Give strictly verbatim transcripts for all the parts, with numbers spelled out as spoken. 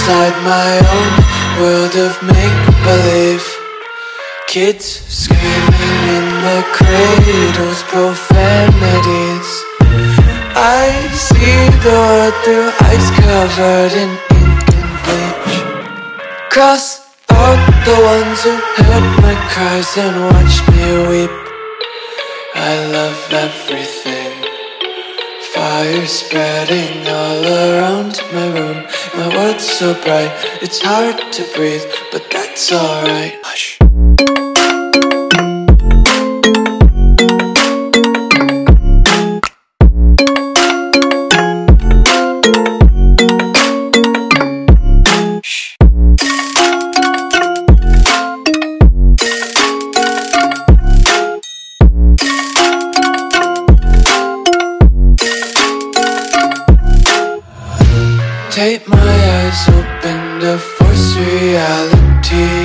inside my own world of make-believe. Kids screaming in their cradles, profanities. I see the world through eyes covered in ink and bleach. Cross out the ones who heard my cries and watched me weep. I love everything. Fire spreading all around my room. My world's so bright, it's hard to breathe, but that's alright. Hush. Tape my eyes open to force reality.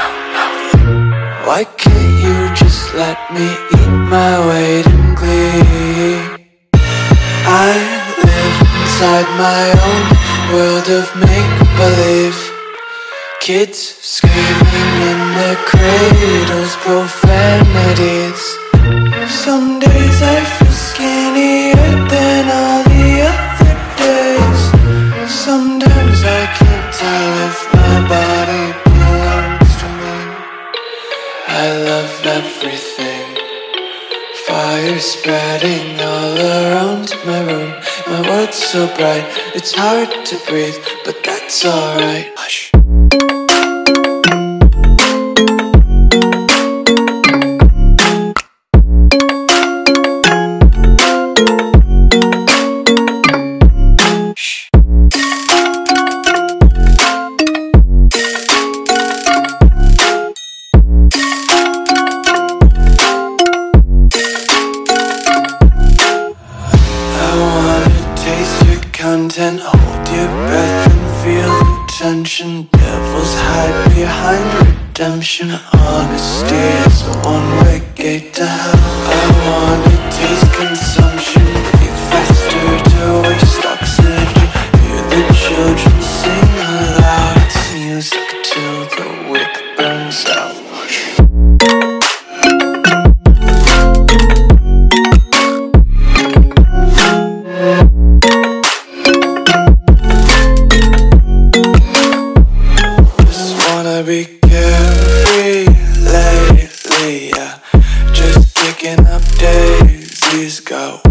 Why can't you just let me eat my weight in glee? I live inside my own world of make-believe. Kids screaming in their cradles, profanities. Some days I feel skinnier than all the other days. Sometimes I can't tell if my body belongs to me. I love everything. Fire spreading all around my room. My world's so bright, it's hard to breathe, but that's alright. Hush. Content, hold your breath and feel the tension. Devils hide behind redemption. Honesty is a one-way gate to hell. I wanna taste consumption, breathe faster to waste oxygen. Hear the children sing aloud. It's music till the wick burns out. Be carefree lately, yeah. Just picking up daisies, go.